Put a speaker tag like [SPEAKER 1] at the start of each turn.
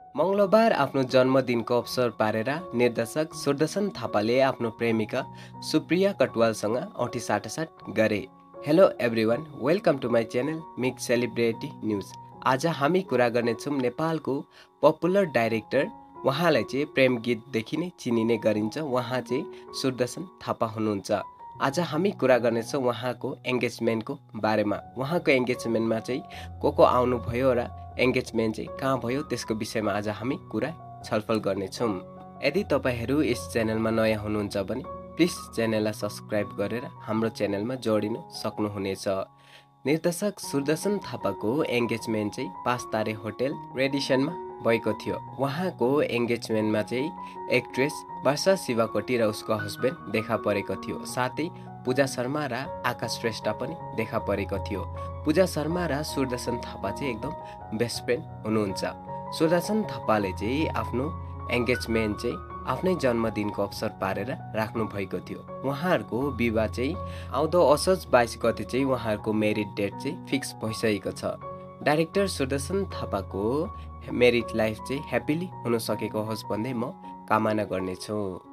[SPEAKER 1] मंगलबार आफ्नो जन्मदिनको अवसर पारेर निर्देशक सुदर्शन थापाले आफ्नो प्रेमिका सुप्रिया कटवालसँग औँठी साटासाट गरे। Hello everyone, welcome to my channel mix celebrity news. आज हामी कुरा गर्नेछौँ नेपालको पपुलर डाइरेक्टर, उहाँलाई चाहिँ प्रेम गीतदेखि नै चिनिने गरिन्छ, उहाँ चाहिँ सुदर्शन थापा हुनुहुन्छ। आज हामी कुरा गर्नेछौँ उहाँको एङ्गेजमेन्टको बारेमा। उहाँको एङ्गेजमेन्टमा चाहिँ को आउनुभयो र एङ्गेजमेन्ट चाहिँ कहाँ भयो त्यसको विषयमा आज हामी कुरा छलफल गर्नेछौँ। यदि तपाईँहरू यस च्यानलमा नयाँ हुनुहुन्छ भने प्लिज च्यानललाई सब्सक्राइब गरेर हाम्रो च्यानलमा जोडिनु सक्नुहुनेछ। निर्देशक सुदर्शन थापाको एङ्गेजमेन्ट चाहिँ 5 तारे होटल रेडिसनमा भएको थियो। उहाँको एङ्गेजमेन्टमा चाहिँ एक्ट्रेस वर्षा शिवाकोटी र उसको हस्बेन्ड देखा परेको थियो। साथै पूजा शर्मा र आकाश श्रेष्ठ पनि देखा परेको थियो। पूजा शर्मा र सुदर्शन थापा चाहिँ एकदम बेस्ट फ्रेन्ड हुनुहुन्छ। सुदर्शन थापाले चाहिँ आफ्नो एङ्गेजमेन्ट चाहिँ आफ्नै जन्मदिनको अवसर पारेर राख्नु भएको थियो। उहाँहरूको विवाह चाहिँ आउँदो असोज 22 गते चाहिँ उहाँहरूको म्यारिड डेट चाहिँ फिक्स भइसकेको छ। डाइरेक्टर सुदर्शन थापाको म्यारिड लाइफ चाहिँ ह्याप्पिली हुन सकेको होस् भन्दै म कामना गर्नेछु।